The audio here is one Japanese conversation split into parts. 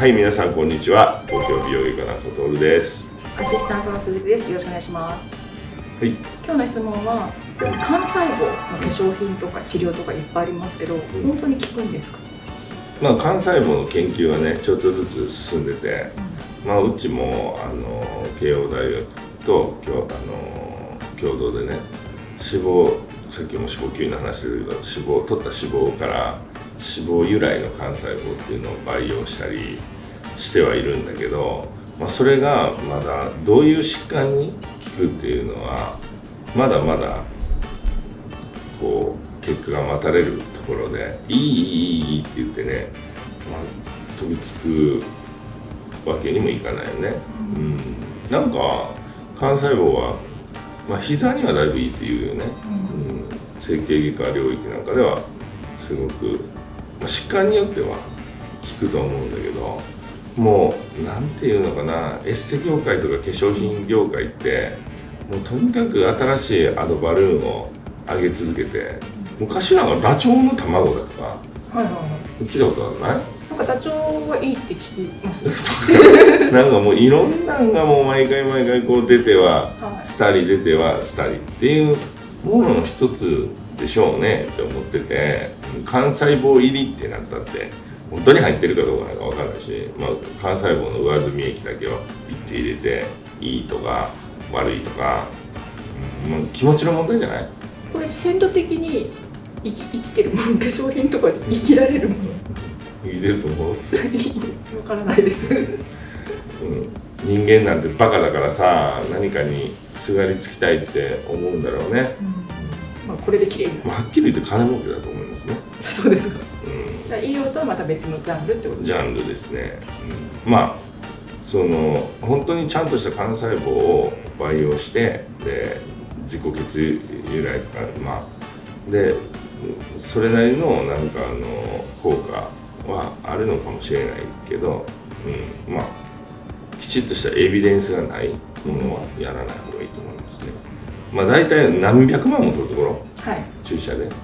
はい、皆さんこんにちは。東京美容外科の佐藤です。 アシスタントの鈴木です。よろしくお願いします。 はい。 今日の質問は、幹細胞の化粧品とか治療とかいっぱいありますけど、本当に効くんですか？ まあ幹細胞の研究はね、ちょっとずつ進んでて、まあうちも慶応大学と共同でね、さっきも脂肪吸引の話でけど、取った脂肪から脂肪由来の幹細胞っていうのを培養したりしてはいるんだけど、まあ、それがまだどういう疾患に効くっていうのはまだまだこう結果が待たれるところで、いいって言ってね、まあ、飛びつくわけにもいかないよね。なんか幹細胞は、まあ、膝にはだいぶいいっていうよね。整形外科領域なんかではすごく、まあ、疾患によっては効くと思うんだけど、もうなんていうのかな、エステ業界とか化粧品業界ってもうとにかく新しいアドバルーンを上げ続けて、昔なんかダチョウの卵だとか聞いたことない？ なんかダチョウはいいって聞きますなんかもういろんなのがもう毎回こう出てはスタリ出てはスタリっていうものの一つでしょうねって思ってて、幹細胞入りってなったって本当に入ってるかどうかなんか分からないし、まあ、幹細胞の上澄み液だけをピッて入れていいとか悪いとか、まあ、気持ちの問題じゃない？ これ鮮度的に生きてるもの、化粧品とかで生きられるもの生きてると思う？ 分からないです、 人間なんてバカだからさ、何かにすがりつきたいって思うんだろうね。 まあこれで綺麗に、 まあ、はっきり言って金儲けだと思いますね。 そうですか。じゃあ医療とはまた別のジャンルってことですか？ ジャンルですね。まあ本当にちゃんとした幹細胞を培養してで自己血由来とか、まあでそれなりのなんか効果はあるのかもしれないけど、まあきちっとしたエビデンスがないものはやらない方がいいと思いますね。まあ大体何百万も取るところ、注射で、なんか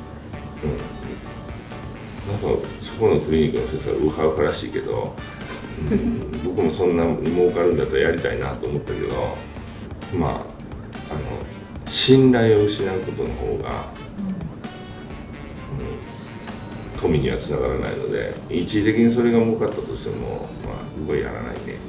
そこのクリニックの先生はウハウハらしいけど、僕もそんなに儲かるんだったらやりたいなと思ったけど、まあ信頼を失うことの方が、富にはつながらないので、一時的にそれが儲かったとしても、まあ僕はやらないね。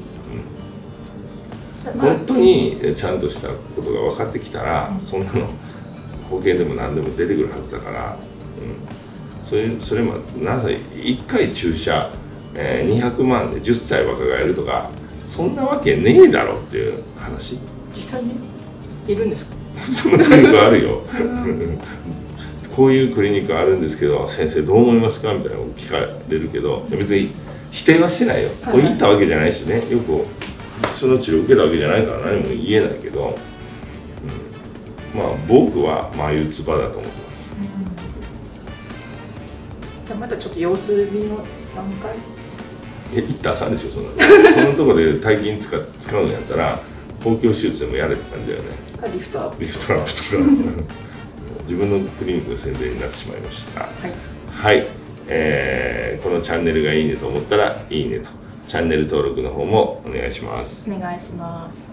本当にちゃんとしたことが分かってきたら、そんなの保険でも何でも出てくるはずだから、それもなぜ1回注射、200万で10歳若返るとか、そんなわけねえだろっていう話。 実際にいるんですか？ そんなクリニックあるよ。こういうクリニックあるんですけど、先生どう思いますかみたいなのを聞かれるけど、別に否定はしてないよ。これ言ったわけじゃないしね、よくその治療を受けたわけじゃないから何も言えないけど、まあ僕は眉唾だと思ってます。 じゃあまだちょっと様子見の段階？ 言ったらあかんでしょ、そんなそのところで大金使うんやったら公共手術でもやれって感じだよね。 リフトアップとか自分のクリニックの宣伝になってしまいました。はい、このチャンネルがいいねと思ったらいいねと、チャンネル登録の方もお願いします。 お願いします。